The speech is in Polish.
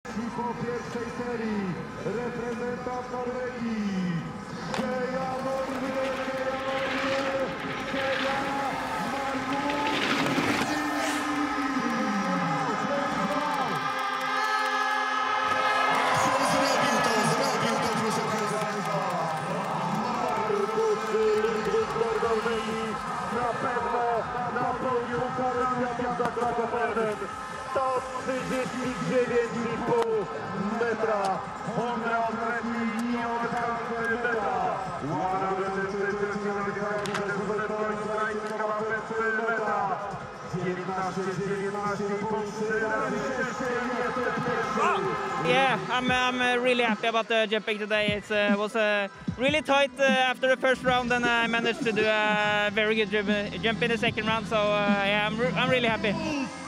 Po pierwszej serii reprezentant Norwegii. Heja Norge, heja Zrobił to, proszę Państwa. Marius Lindvik z Norwegii na pewno na podium Mariusa za Zakopanem. 139,5 metra. On miał trening i odkazuje metra. Yeah, I'm really happy about the jumping today. It was really tight after the first round, and I managed to do a very good jump in the second round. So yeah, I'm really happy.